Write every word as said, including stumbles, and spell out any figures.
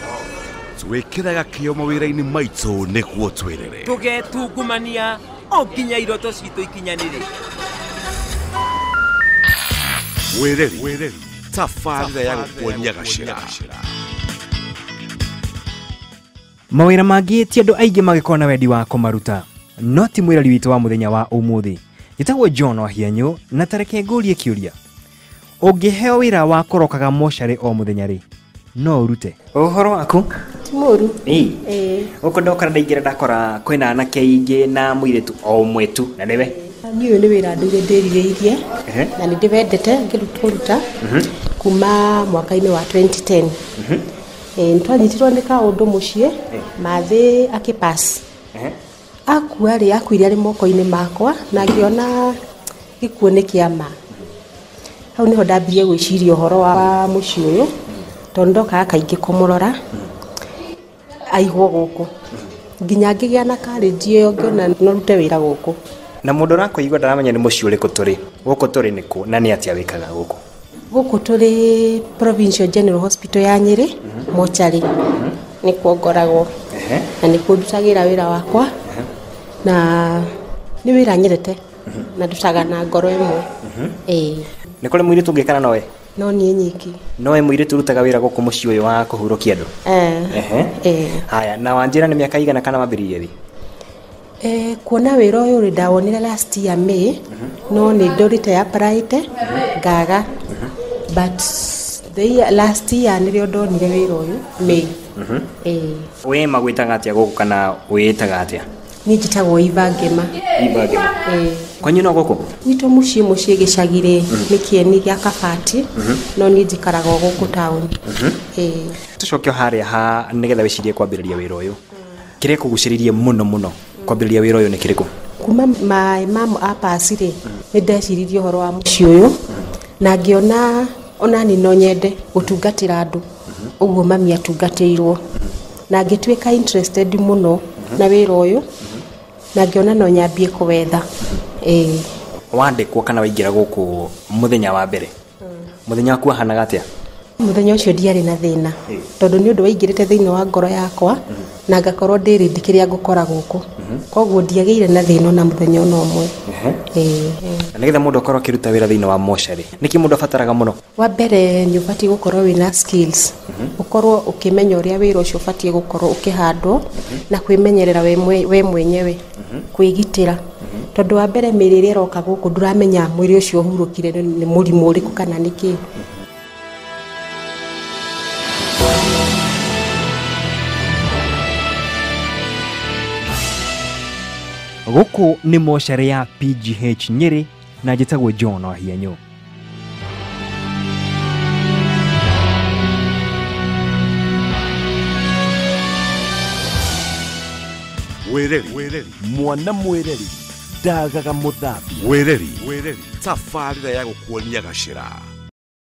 twikiraga kio mawira-ini maitũ nĩguo twĩrĩre tugetungumania o nginya iroto citũ ikinyanĩre. Mwireri tabarĩra ya gũkuonia gacĩra. Mawĩra mangĩ ti andũ aingĩ magĩkorwo na wendi wa kũmaruta, no ti mwĩreri witũ wa mũthenya wa ũmũthĩ. Gĩtagwo John wa Hianyũ, na tareke ngũrie kĩũria. Ũngĩheo wĩra wa kũrokaga mocarĩ o mũthenya rĩ, no ũrute? Ũhoro waku? Ti mũru. Ĩĩ. Ĩĩ. Gũkũ ndokora ndaingĩra ndakora kwĩna anake aingĩ na mũirĩtu o ũmwe tu, na nĩwe? Niĩ ũyũ nĩ wĩra ndũire ndĩrirĩirie, na nĩ ndĩwendete ngĩruta kuma mwaka-inĩ wa twenty ten. Nĩ twanyitirwo nĩ kaũndũ mũciĩ, mathĩ akĩpass. Akua rĩ, akuire arĩ moko-inĩ makwa, na ngĩona gĩkuũ nĩ kĩama. Hau nĩho ndambirie gwĩciria ũhoro wa mũciĩ ũyũ, tondũ ndokaga kaingĩ kũmũrora, aigwo gũkũ. Nginya ngĩgĩa na courage ĩyo ngĩona no rute wĩra gũkũ. Na mũndũ ũrakũigua ndaramenya nĩ mũciĩ ũrĩkũ tũrĩ. Gũkũ tũrĩ nĩkũ na nĩ atĩa wĩkaga gũkũ? Gũkũ tũrĩ Provincial General Hospital ya Nyeri, mochari. Nĩkuo ngoragwo. Na nĩkuo ndutagĩra wĩra wakwa. Na nĩ wĩra nyendete. Na ndutaga na ngoro ĩmwe. Ĩĩ. Nĩ kũrĩ mũirĩtu ũngĩkana nowe? No niĩ nyiki. Nowe mũirĩtu ũrutaga wĩra gũkũ mũciĩ ũyũ wa kũhurũkia andũ? Eh. Eh. Haya, na wanjĩra nĩ mĩaka igana kana wambĩrĩirie rĩ? Eh, kuona wĩra ũyũ rĩ ndawonire last year May, no nĩ ndorite ya pride ngaga. But the year, last year nĩrĩo ndonire wĩra ũyũ May. Eh. Wĩ magwĩtaga atĩa gũkũ kana wĩĩtaga atĩa? Niĩ njĩtagwo Iva Ngema. Iva Ngema. Eh. Kwanyu no gũkũ? Gwitũ mũciĩ mũciĩ gĩcagirĩ nĩ kĩeni gĩa Kabati, no niĩ njikaraga gũkũ town. Eh. Tũcoke harĩa ha nĩgetha wĩcirie kwambĩrĩria wĩra ũyũ. Kĩrĩa kũgucĩrĩirie mũno mũno kwambĩrĩria wĩra ũyũ nĩ kĩrĩkũ? Kuma maĩ mamu apasi rĩ, nĩ ndeciririe ũhoro wa mũciĩ ũyũ, na ngĩona ona ni no nyende gũtungatĩra andũ, ũguo mami atungatĩirwo. Na ngĩtuĩka interested mũno na wĩra ũyũ, na ngĩona no nyambie kũwetha. Eh. Wandĩkwo kana waingĩra gũkũ mũthenya wa mbere? Mũthenya waku wahanaga atĩa? Mũthenya ũcio ndiarĩ na thĩna, tondũ nĩ ũndũ waingĩrĩte thĩinĩ wa ngoro yakwa, na ngakorwo ndĩrĩndi kĩrĩa ngũkora gũkũ. Koguo ndiagĩire na thĩna na mũthenya ona ũmwe. Eh. Na nĩgetha mũndũ akorwo akĩruta wĩra thĩinĩ wa mocarĩ, nĩkĩ mũndũ abataraga mũno? Wa mbere nĩ ũbatiĩ gũkorwo wĩna skills, ũkorwo ũkĩmenya ũrĩa wĩra ũcio ũbatiĩ gũkorwo ũkĩhandwo, na kwĩmenyerera we mwenyewe, kwĩgitĩra. Tondũ wa mbere mĩrĩ ĩrĩa ĩroka gũkũ ndũramenya mwĩrĩ ũcio ũhurũkire nĩ mũrimũ ũrĩkũ kana nĩkĩ. Gũkũ nĩ mocarĩ ya P G H Nyeri, na njĩtagwo John wa Hianyũ. Mwireri mwana mwireri ndagaga mũthambi. Mwireri tabarĩra ya gũkuonia gacĩra.